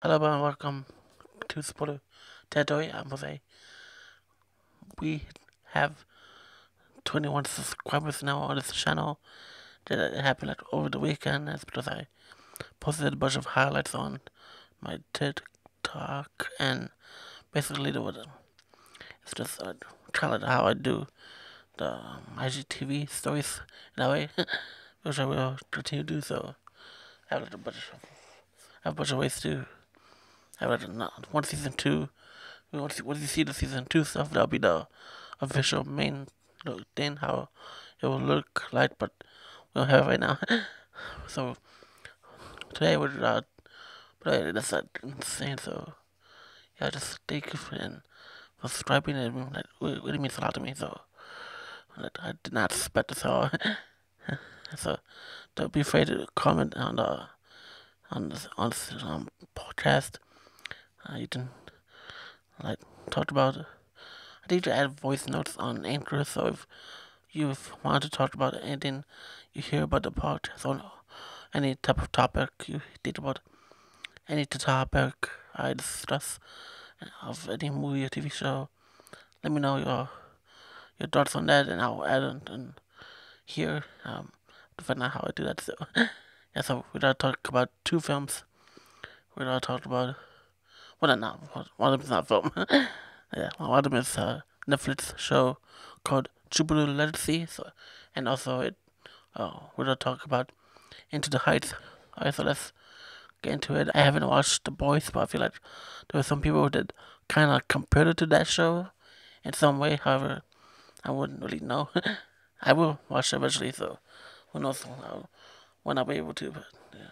Hello and welcome to Supporter Territory. I'm Jose. We have 21 subscribers now on this channel. That happened over the weekend. That's because I posted a bunch of highlights on my TikTok and basically it's just kind of how I do the IGTV stories in that way, which I will continue to do. So I have a bunch of ways to have one season two. Once you see the season two stuff, that'll be the official main thing, how it will look like, but we don't have it right now. So today that's insane. So yeah, just thank you for subscribing. And that really means a lot to me. So I did not expect this all. So don't be afraid to comment on this podcast. You can like talk about. I need to add voice notes on Anchor, so if you want to talk about anything you hear about the podcast or any type of topic you think about, any topic I discuss of any movie or TV show, let me know your thoughts on that, and I'll add it in here to find out how I do that. So yeah, so we're gonna talk about two films. We're gonna talk about one of them is not a film. Yeah, one of them is a Netflix show called Jupiter Legacy. So, and also we're gonna talk about Into the Heights. Alright, so let's get into it. I haven't watched The Boys, but I feel like there were some people that kind of compared it to that show in some way. However, I wouldn't really know. I will watch it eventually, so who knows when I'll be able to. But yeah.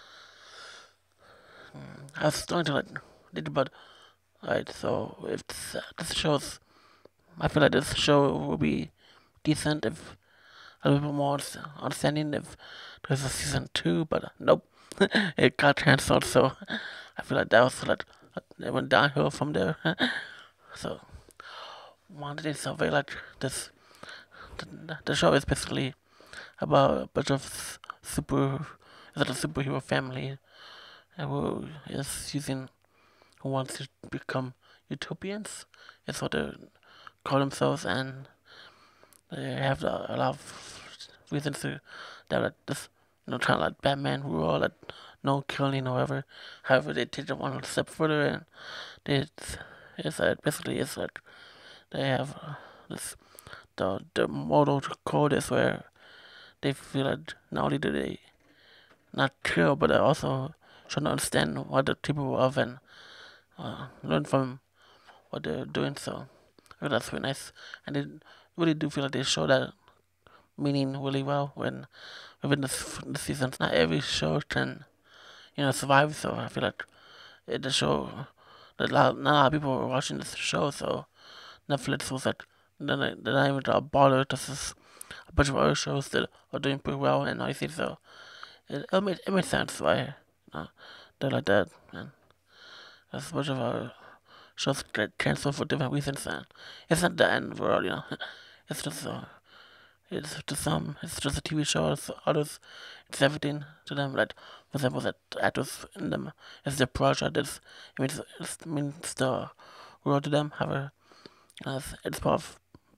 I was starting to think about. Alright, so if this show's, I feel like this show will be decent if a little bit more understanding if there's a season two, but nope, it got cancelled. So I feel like that was like it went downhill from there. So one thing is very like this. The show is basically about a bunch of is it a superhero family who is using who wants to become utopians. Is what they call themselves, and they have a lot of reasons to that this kind of like Batman rule, like no killing or whatever. However, they take it one step further, and they it's basically it's like they have this the moral code is where they feel like not only do they not kill, but they also should understand what the people of and learn from what they're doing. So that's really nice, and they really do feel like they show that meaning really well when within the seasons. Not every show can survive, so I feel like the show that not a lot of people were watching this show, so Netflix was like they're not even bothered. This is a bunch of other shows that are doing pretty well and everything, so it makes sense why they're like that. And there's a bunch of shows get canceled for different reasons, and it's not the end of the world, It's just it's to some, it's just a TV show. To others, it's everything to them. Like, for example, that actors in them, it's their project. It means the world to them. However, it's part of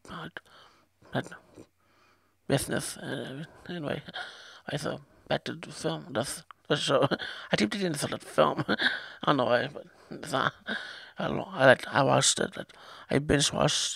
like business. Anyway, I so back to the film. That's the show. I keep thinking it's a film. I don't know why, but it's not. I don't know. I watched it. I binge watched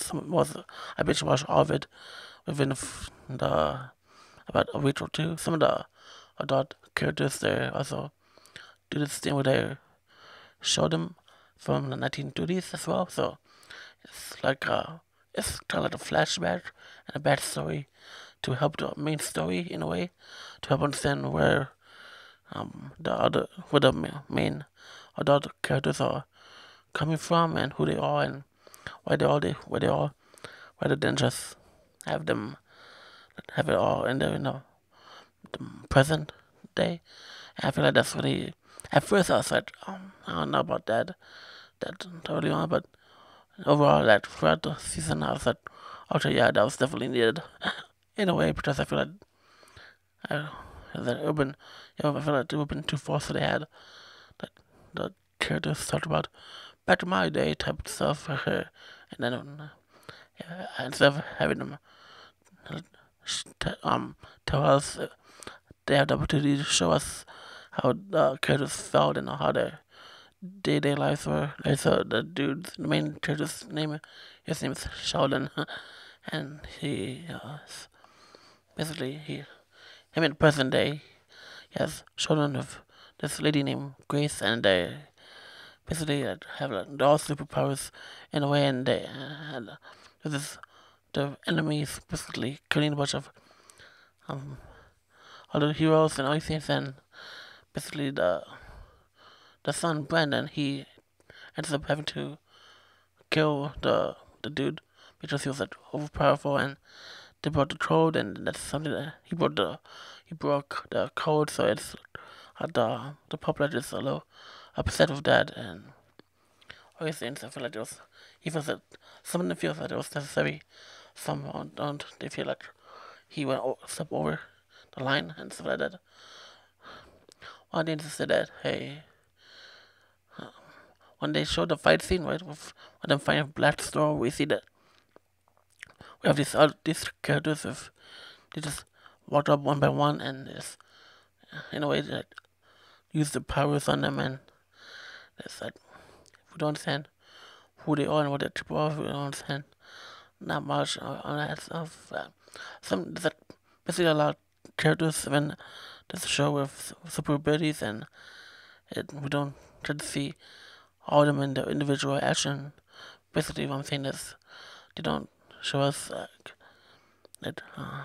I binge watched all of it within the about a week or two. Some of the adult characters there also do this thing where they show them from the 1930s as well. So it's like it's kind of like a flashback and a backstory to help the main story in a way to help understand where the main adult characters are coming from and who they are and where they are rather than just have them have it all in the present day. And I feel like that's really. At first, I was like, I don't know about that early on, but overall, like throughout the season, I was like, okay, yeah, that was definitely needed in a way because I feel like that urban, I feel like it would have been too far, so they had like the characters talked about back in my day type of stuff, and then yeah, instead of having them tell us, they have the opportunity to show us how the characters felt and how their day-to-day lives were. I saw the dude, the main character's name, his name is Sheldon, and him in present day, he has children with this lady named Grace, and they basically have all superpowers in a way, and this the enemies basically killing a bunch of um other heroes and all these things, and basically the son Brandon, he ends up having to kill the dude because he was overpowerful, and they broke the code, and that's something that he broke the code, so it's the populace is a little upset with that, and all these things. I feel like he feels that some of them feel that it was necessary, some don't. They feel like he went step over the line and stuff like that. One thing to say that, hey, when they show the fight scene, right, with when them fighting Blackstar, we see that we have these characters with they just walk up one by one and just in a way that use the powers on them, and it's like we don't understand who they are and what they're capable of. We don't understand not much on that stuff. There's basically a lot of characters when there's a show with super abilities, and we don't get to see all of them in their individual action. Basically, what I'm saying is they don't show us that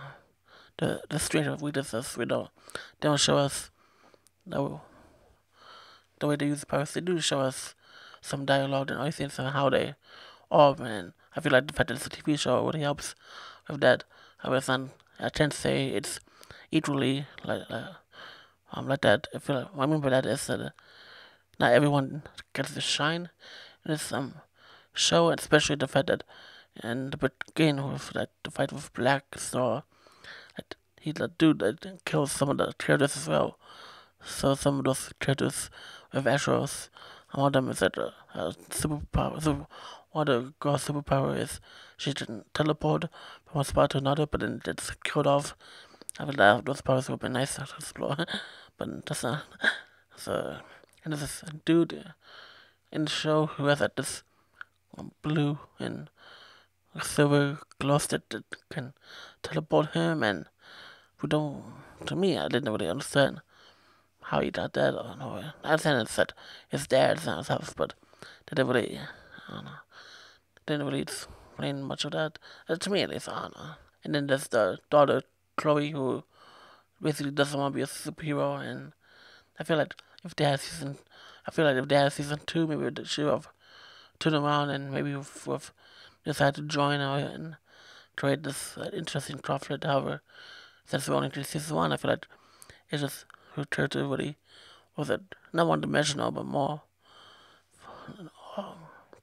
the strength of weaknesses. They don't show us the the way they use the powers. They do show us some dialogue and other things on how they are, and I feel like the fact that it's a TV show really helps with that. However, I tend to say it's equally like that. I feel like what I mean by that is that not everyone gets to shine in this show, and especially the fact that in the beginning with the fight with Black Star, that he's the dude that kills some of the characters as well. So some of those characters with Astros, one of them is that superpower. One of the girl's superpower is she can teleport from one spot to another, but then it's killed off. I feel like those powers would be nice to explore, but that's not. So, and there's this dude in the show who has this blue and silver glow stick that can teleport him, and we don't. To me, I didn't really understand how he got that. Or no, I understand it's that his dad's in his house, but they didn't really. I don't know. Didn't really explain much of that. To me, at least, I don't know. And then there's the daughter Chloe, who basically doesn't want to be a superhero, and I feel like if they had season, I feel like if they had season two, maybe they should have turned around and maybe with decide to join her and create this interesting conflict. However, since we're only to season one, I feel like it's just her character really was it not one dimensional, but more. Um,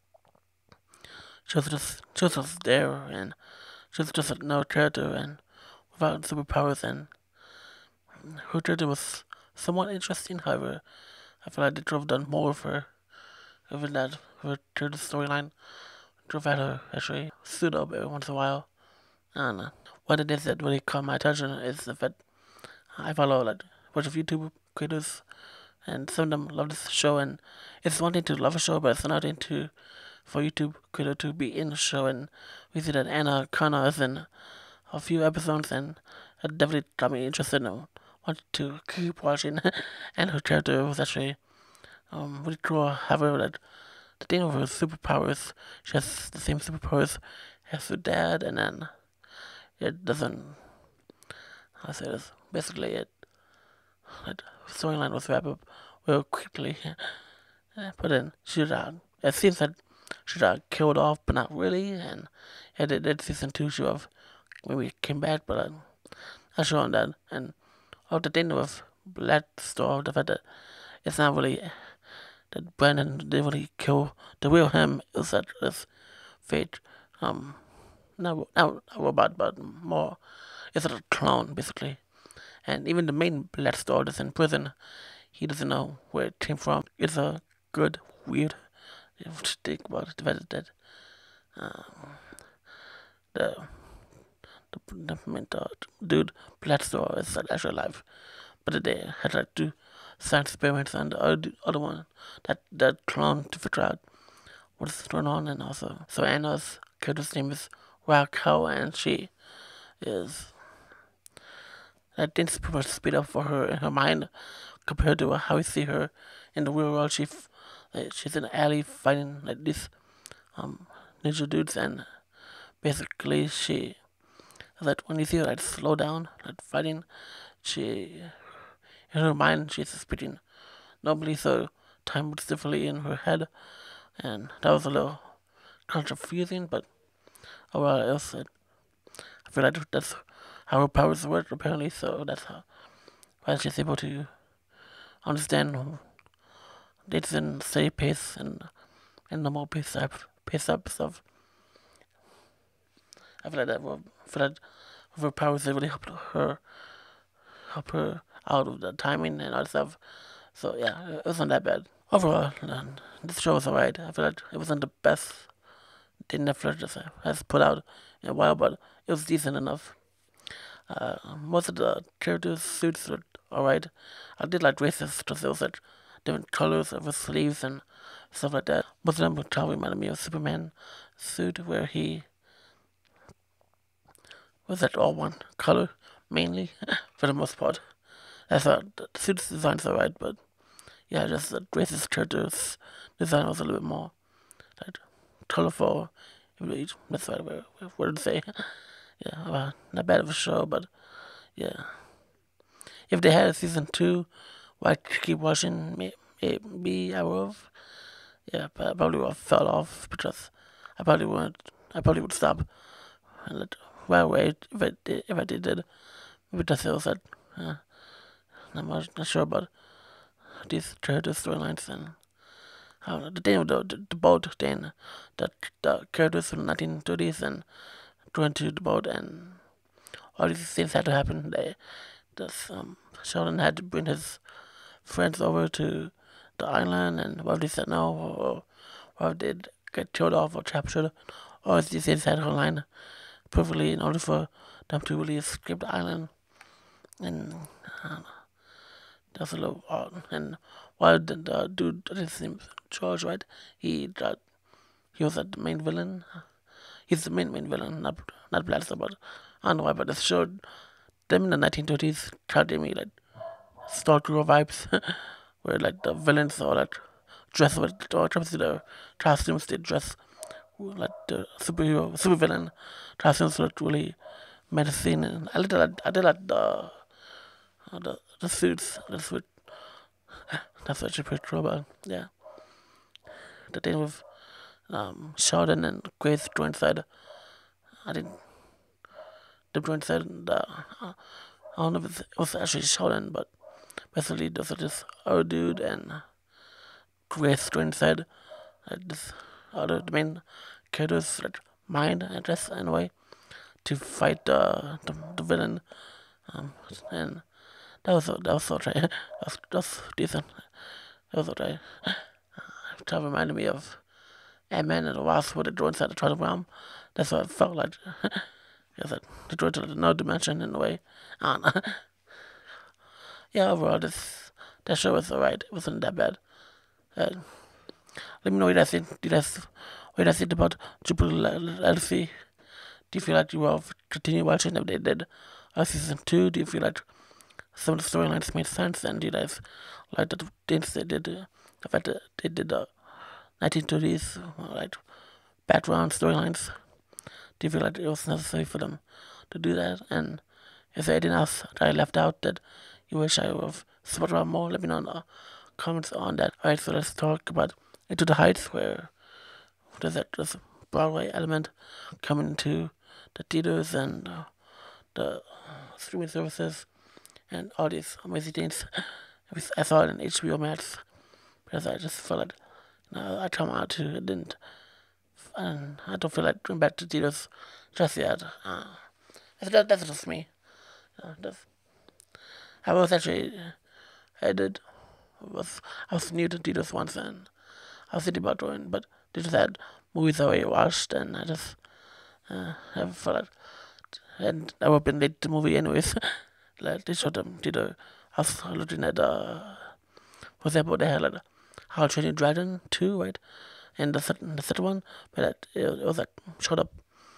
she was just there, and she was just another character, and without superpowers, and her character was somewhat interesting. However, I feel like they could have done more with her, even that her character storyline. Could have had her actually suit up every once in a while. I don't know. What it is that really caught my attention is the fact I follow like a bunch of YouTube creators, and some of them love this show. And it's one thing to love a show, but it's another thing to for YouTube creator to be in the show. And we see that Anna Connor is in a few episodes, and it definitely got me interested and wanted to keep watching. And her character was actually really cool. However, that the thing with her superpowers, she has the same superpowers as her dad, and then it doesn't. I say this. Basically, the storyline was wrapped up real quickly. But then it seems that she got killed off, but not really. And that season two she have maybe came back, but I'm not sure on that. And the thing with Black Star, the fact that it's not really that Brandon didn't really kill the real him is that this fake not a robot but more it's a clone basically. And even the main Black Star that's in prison, he doesn't know where it came from. It's a good, weird. If you think about it, the fact that the the main dude Platstor is actually alive, but they had like two science experiments and the other one that clone to figure out what's going on, and also so Anna's character's name is Raquel, and she is that things pretty much speed up for her in her mind compared to how we see her in the real world. She's in the alley fighting like these um, ninja dudes, and basically she like when you see her like slow down, like fighting, she in her mind she's speeding normally, so time moves differently in her head, and that was a little confusing, but overall else I feel like that's how her powers work apparently, so that's how why she's able to understand dates in steady pace and normal pace up stuff. I feel like that will feel like with her powers they really help her out of the timing and all that stuff. So yeah, it wasn't that bad. Overall, this show was alright. I feel like it wasn't the best thing Netflix has put out in a while, but it was decent enough. Most of the characters' suits were alright. I did like dresses because there was like different colors of his sleeves and stuff like that. Most of them were kind of reminded me of Superman suit where he was that all one color mainly for the most part. I thought the suit's design's alright, but yeah, just the dresses characters design was a little bit more like colorful. That's the right word to say. Yeah, not bad of a show, but yeah. If they had a season two, why keep watching? Maybe I would have. Yeah, but I probably would have fell off because I probably would. I probably would stop and let right away if I did. Maybe that's it was that. I'm not sure about these character storylines and how the thing with the boat thing, that the characters from the 1930s and going to the boat and all these things had to happen. Sheldon had to bring his friends over to the island, and what they said no, or they get killed off or captured, or these things had to align perfectly in order for them to really escape the island. And that's a little odd. And while the dude, his name George, right? He was the main villain. He's the main villain, not Blaster, but I don't know why, but it showed them in the 1930s kind of gave me like Stalker vibes, where like the villains or like dress with or comes to the costumes they dress like the super villain costumes look really menacing, and I did like the suits. That's what you pretty cool about. Yeah, the thing with Sheldon and Grace joint side. I didn't the joint side. I don't know if it was actually Sheldon, but basically there's this other dude and Grace joint side. This other the main characters like mind, I guess, in a way, to fight the villain. And that was okay. That's decent. That was okay. It kind of reminded me of Ant-Man and the Wasp with the droids inside the Twilight Realm. That's what it felt like. It's like the droids of another dimension in a way. I don't know. Yeah, overall, that show was alright. It wasn't that bad. Uh, Let me know what you guys think. What you guys think about Jupiter LC? Do you feel like you will continue watching if they did season 2? Do you feel like some of the storylines made sense? And do you guys like the things they did? The fact that they did the 1930s like background storylines. Do you feel like it was necessary for them to do that? And is there anything else that I left out that you wish I would have spoken about more? Let me know in the comments on that. Alright, so let's talk about Into the Heights, where there's this Broadway element coming into the theaters and the streaming services and all these amazing things. I saw it in HBO Max because I just felt like I come out to it didn't, and I don't feel like going back to theaters just yet. That's just me. That's, I was actually I did was I was new to theaters once, and I was thinking about doing, but they just had movies I already watched, and I just have felt like, and I would been late to the movie anyways. Like they showed them, I was looking at, for example, they had like How to Train Your Dragon 2, right? And the second one, but it was like showed up.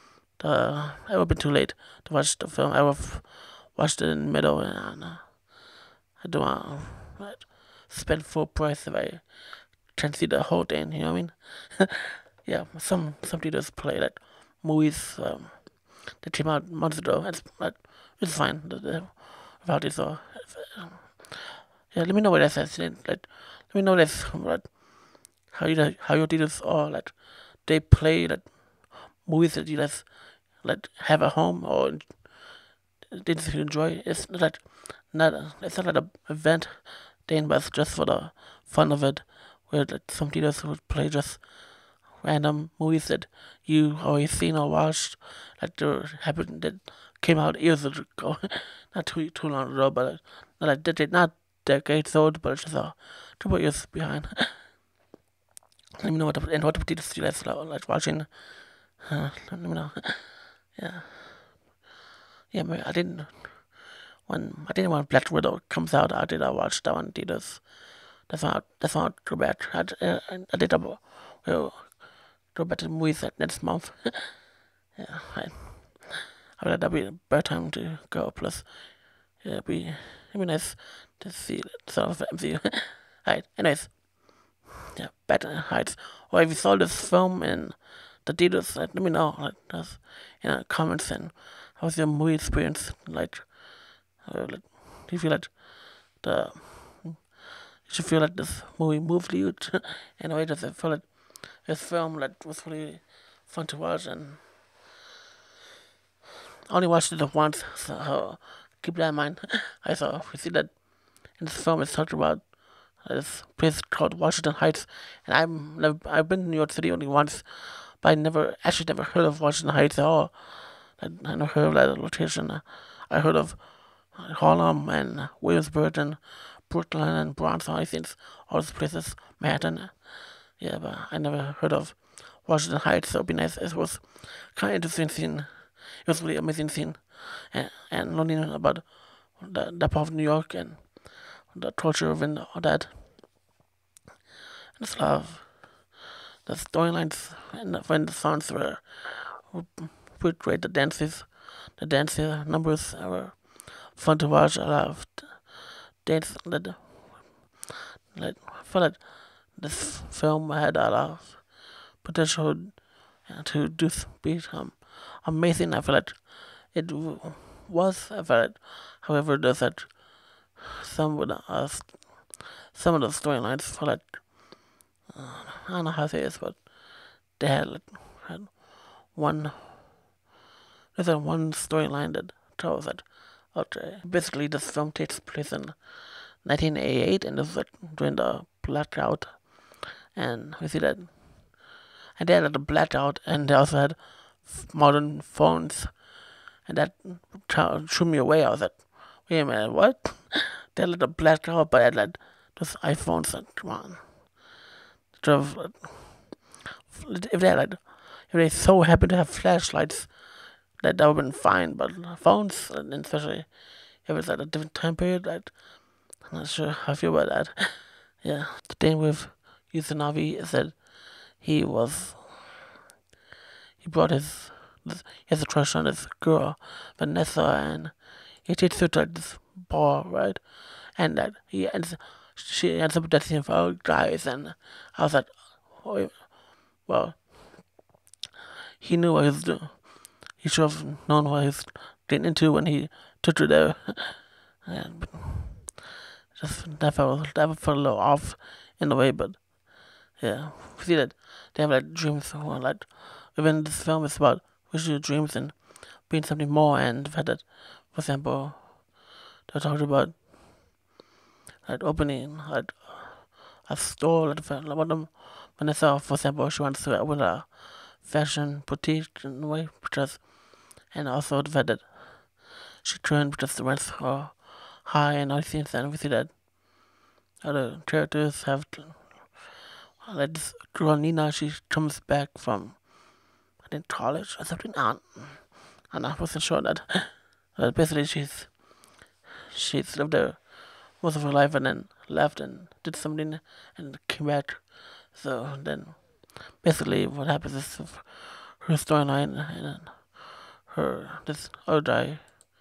I would been too late to watch the film. I would have watched it in the middle, and I don't want to spend full price if I can see the whole thing. You know what I mean? Yeah, some theaters play like movies that came out months ago. It's fine. About it, so yeah. Let me know what that says. Like, let me know this. Like, how your theaters are like. They play like movies that you guys like have at home or things you enjoy. It's not like an event thing, but it's just for the fun of it. Where like some theaters would play just random movies that you already seen or watched, that came out years ago, not too long ago, but not decades old, but just a couple years behind. Let me know what the theaters you guys like watching. Let me know. Yeah, yeah. I didn't when Black Widow comes out. I watch that one in theaters. That's not too bad. I did well, go back to the movies that next month. Yeah, I feel like that'd be a better time to go. Plus, yeah, it'd be nice to see some of the MCU. Alright, anyways, yeah, Better Heights. Or if you saw this film in the theaters, let me know. Like, just in the comments, and how was your movie experience? Like, do you feel like the you should feel like this movie moved you in a way? Does it feel like this film like was really fun to watch? And I only watched it once, so keep that in mind. I saw we see that in this film it's talked about this place called Washington Heights, and I've been to New York City only once, but I never heard of Washington Heights at all. I never heard of that location. I heard of Harlem and Williamsburg and Brooklyn and Bronx, all these things, all these places, Manhattan. Yeah, but I never heard of Washington Heights, so it'd be nice. It was kind of interesting scene. It was really amazing scene, and learning about that part of New York and the culture of and all that. And it's a lot of the storylines and when the songs were pretty great. The dances numbers were fun to watch. A lot of dance I feel like this film had a lot of potential to do become amazing. I feel like it was. I feel like, however, there's that some of the some of the storylines feel like I don't know how to say this, but they had one. There's a one storyline that tells that okay, basically this film takes place in 1988, and it's like during the blackout, and we see that, and they had the blackout, and they also had modern phones, and that threw me away. I was like, wait a minute, what? They had the blackout, but I had like those iPhones. Like, come on, if they had like, if they so happen to have flashlights, that would have been fine. But phones, and especially if it's at a different time period, like, I'm not sure how I feel about that. Yeah, the thing with Usanavi is that he was he brought he has a crush on this girl, Vanessa, and he takes her to like, this bar, right? And that she ends up dancing for other guys, and I was like, oh, well, he knew what he was doing. He should have known what he was getting into when he took her there. And just that felt a little off in a way, but yeah, we see that they have like dreams, or like even this film is about wishing your dreams and being something more, and the fact that, for example, they talked about like opening like a store, like one of them, Vanessa, for example, she wants to open a fashion boutique in a way, because, and also the fact that she turned because the rents are high and all these things, and we see that other characters have like this girl Nina, she comes back from I think college or something. And I wasn't sure that basically she's lived there most of her life and then left and did something and came back. So then basically what happens is her storyline and then her this other guy,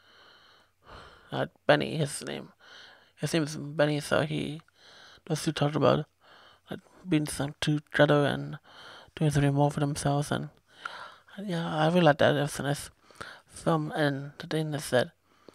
Benny, his name is Benny. So he those two talked about like being some together and doing something more for themselves and yeah, I really like that. It was a nice film and the thing is that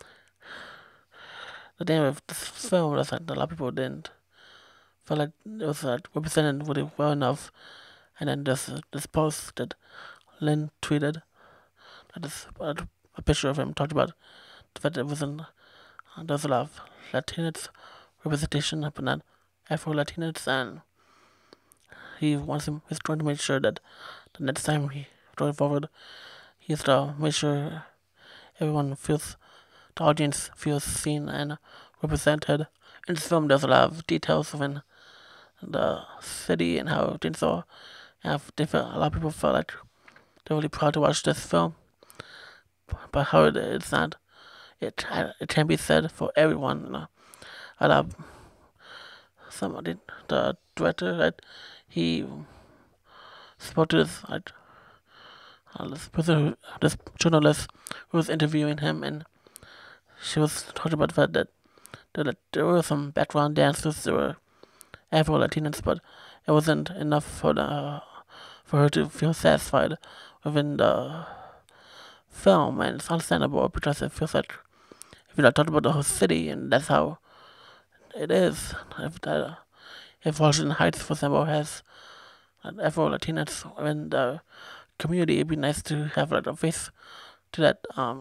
the thing with this film was that a lot of people didn't feel like it was represented really well enough. And then there's this post that Lynn tweeted that is a picture of him talked about the fact that it wasn't there's a lot of Latinx representation but not Afro Latinx and he's trying to make sure that the next time he going forward he's to make sure everyone feels the audience feels seen and represented. In this film there's a lot of details within the city and how things are. And a lot of people felt like they're really proud to watch this film. But how it's not, it can be said for everyone. You know, I love somebody, the director, right? He spoke to this person, this journalist who was interviewing him, and she was talking about the fact that there were some background dancers, there were Afro Latinos, but it wasn't enough for her to feel satisfied within the film, and it's understandable because it feels like if you're not talking about the whole city, and that's how it is. If Washington Heights, for example, has Afro Latinos in the community, it'd be nice to have like a face to that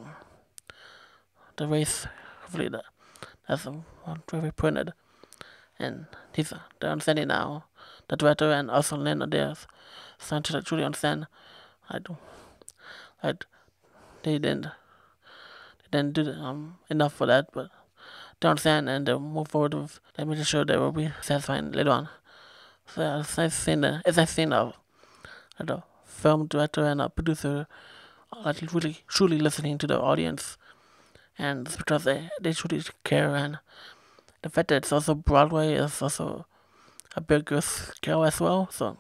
the race. Hopefully that's very pointed, and he's the understanding now. The director and also Lynn are there, starting to truly understand. I do, like they didn't do enough for that, but they understand and they move forward with making sure they will be satisfying later on. So yeah, it's nice seeing the film director and a producer like really truly listening to the audience, and it's because they truly care and the fact that it's also Broadway is also a bigger scale as well. So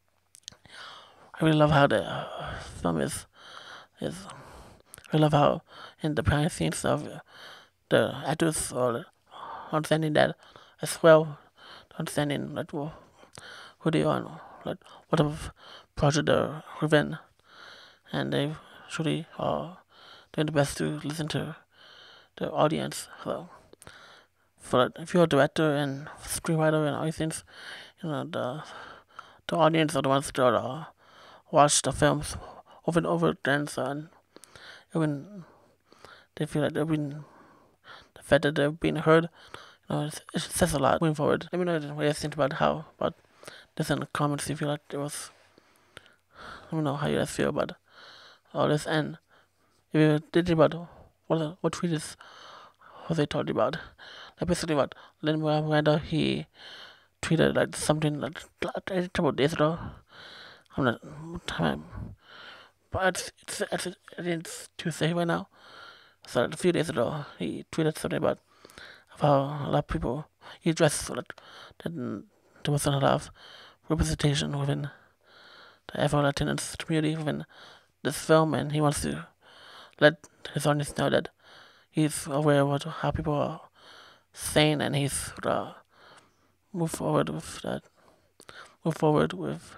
I really love how the film is. I love how in the behind the scenes of the actors are understanding that as well, understanding like who they are, like what type of project they're within, and they truly are doing the best to listen to the audience. So, for if you're a director and screenwriter and all these things, you know the audience are the ones that watch the films over and over again. So, and when they feel like they've been the fact that they've been heard, you know, it says a lot moving forward. Let me know what you think about this in the comments if you like it was. Let me know how you guys feel about all this and if you did about what tweets Jose talked about. Like basically what Lin Miranda he tweeted like something like a couple of days ago. I'm not time, but it's Tuesday right now. So a few days ago he tweeted something about how a lot of people he addressed like that there wasn't a lot of representation within the Afro Latinx community within this film, and he wants to let his audience know that he's aware of how people are saying, and he's move forward with that. Move forward with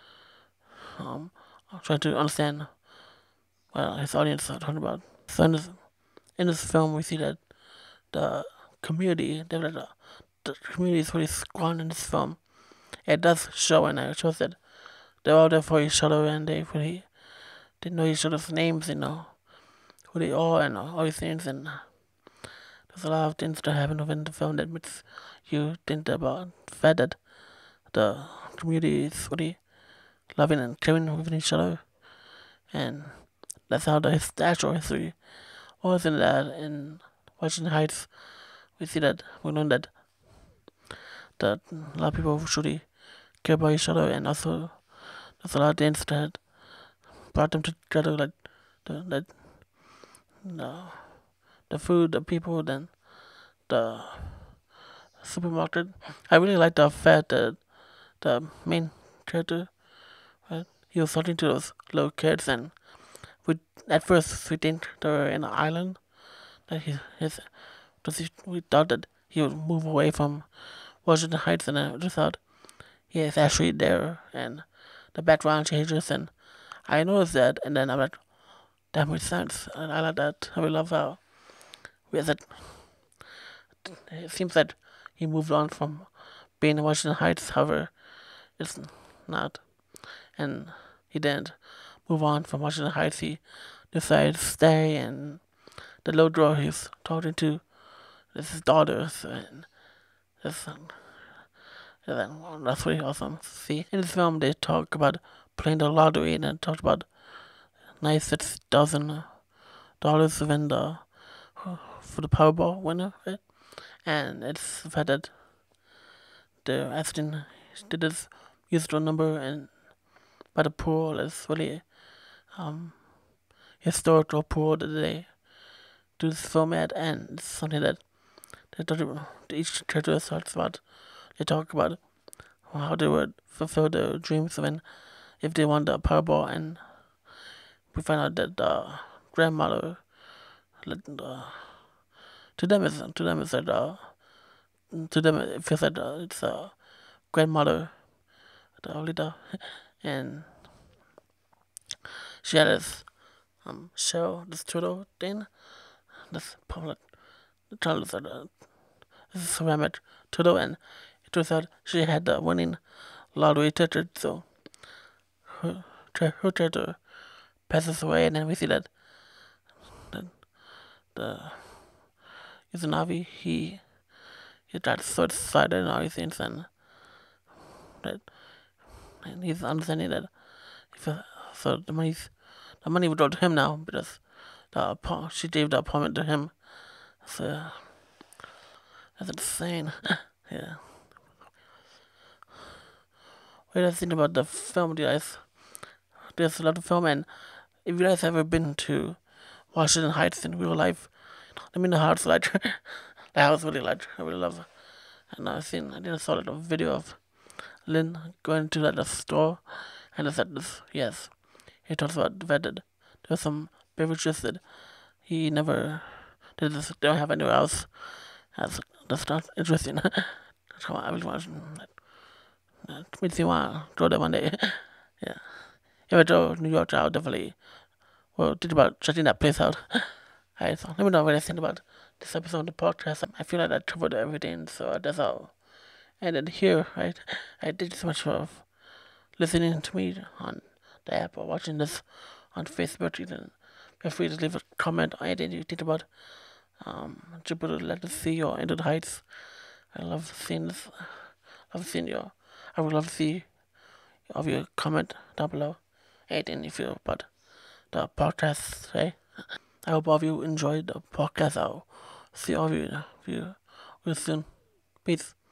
trying to understand what his audience are talking about. So in this film, we see that the community, the community is really strong in this film. It does show, and it shows that they're all there for each other, and they know each other's names, you know who they are, and all these things, and there's a lot of things that happen within the film that makes you think about the fact that the community is really loving and caring with each other, and that's how the actual history was in that. In Washington Heights, we learn that a lot of people truly care about each other, and also there's a lot of things that brought them together, like the the, the food, the people, then the supermarket. I really like the fact that the main character, right, he was talking to those little kids, and we at first we think they were in an island. That we thought that he would move away from Washington Heights, and I just thought he is actually there, and the background changes, and I noticed that, and then I'm like, that makes sense, and I like that. I really love how that it seems that he moved on from being in Washington Heights. However, it's not, and he didn't move on from Washington Heights. He decided to stay, and the little girl he's talking to is his daughter, and that's that's really awesome to see. In this film, they talk about playing the lottery, and then talked about $96,000 to win for the Powerball winner, right? And it's the fact that the Aston did this used number, and by the pool is really um historical pool that they do this film at, and it's something that each character talks about. They talk about how they would fulfill their dreams when if they won the Powerball, and we find out that the grandmother, to them is that to them it feels like it's a grandmother, the leader, and she had this shell, this turtle thing, this public child is this is ceramic turtle, and it turns out she had the winning lottery ticket, so her character passes away, and then we see that the Izanavi, he got so excited and all these things, and that and he's understanding that if so the money would go to him now because she gave the apartment to him. So that's insane. Yeah. What do you guys think about the film, guys? There's a lot of film, and if you guys ever been to Washington Heights in real life, let me know how it's like. The house really like. I really love it. And I didn't saw a video of Lynn going to the store, and I said this. Yes, he talks about the fact that there's some beverages that he never they just don't have anywhere else. That's not interesting. That's how I was watching. That makes me want to go there one day. Yeah. If I go to New York, I'll definitely think about checking that place out. Alright, so let me know what you think about this episode of the podcast. I feel like I covered everything, so that's all. And then here, right, I thank you so much for listening to me on the app or watching this on Facebook. You can feel free to leave a comment on anything you think about Jupiter Legacy or Into the Heights. I love seeing this. I would love to see of your comment down below. Anything you feel about the podcast today. I hope all of you enjoyed the podcast. I'll see all of you real soon. Peace.